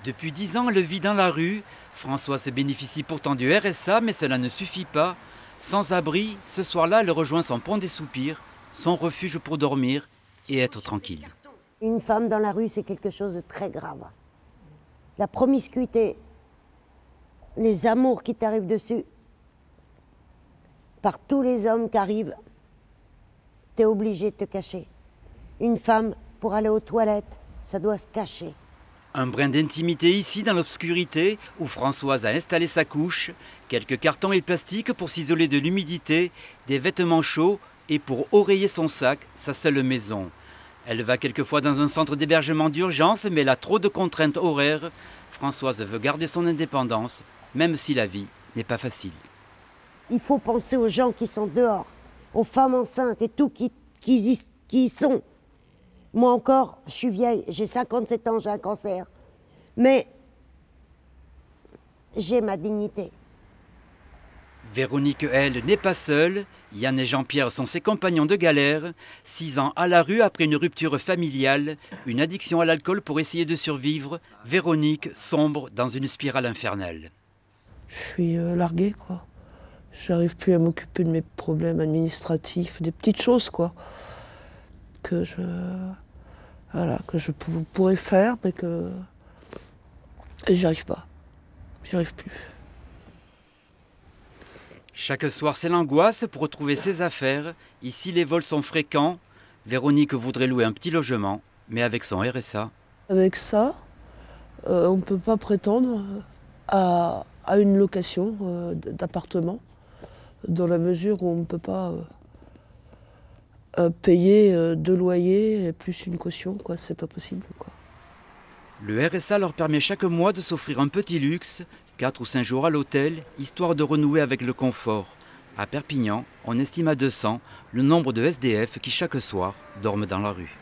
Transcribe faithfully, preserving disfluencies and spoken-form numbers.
Depuis dix ans, elle vit dans la rue. Françoise bénéficie pourtant du R S A, mais cela ne suffit pas. Sans abri, ce soir-là, elle rejoint son pont des soupirs, son refuge pour dormir et être tranquille. Une femme dans la rue, c'est quelque chose de très grave. La promiscuité, les amours qui t'arrivent dessus, par tous les hommes qui arrivent, t'es obligé de te cacher. Une femme, pour aller aux toilettes, ça doit se cacher. Un brin d'intimité ici, dans l'obscurité, où Françoise a installé sa couche, quelques cartons et plastique pour s'isoler de l'humidité, des vêtements chauds et pour oreiller son sac, sa seule maison. Elle va quelquefois dans un centre d'hébergement d'urgence, mais elle a trop de contraintes horaires. Françoise veut garder son indépendance, même si la vie n'est pas facile. Il faut penser aux gens qui sont dehors, aux femmes enceintes et tout qui, qui, y, qui y sont. Moi encore, je suis vieille, j'ai cinquante-sept ans, j'ai un cancer. Mais j'ai ma dignité. Véronique, elle, n'est pas seule. Yann et Jean-Pierre sont ses compagnons de galère. Six ans à la rue après une rupture familiale, une addiction à l'alcool pour essayer de survivre. Véronique sombre dans une spirale infernale. Je suis euh, larguée, quoi. J'arrive plus à m'occuper de mes problèmes administratifs, des petites choses, quoi. Que je, voilà, que je pourrais faire, mais que j'y arrive pas. J'y arrive plus. Chaque soir, c'est l'angoisse pour retrouver ses affaires. Ici, les vols sont fréquents. Véronique voudrait louer un petit logement, mais avec son R S A. Avec ça, euh, on ne peut pas prétendre à, à une location euh, d'appartement, dans la mesure où on ne peut pas euh, euh, payer euh, deux loyers et plus une caution, quoi. C'est pas possible, quoi. Le R S A leur permet chaque mois de s'offrir un petit luxe, quatre ou cinq jours à l'hôtel, histoire de renouer avec le confort. À Perpignan, on estime à deux cents le nombre de S D F qui chaque soir dorment dans la rue.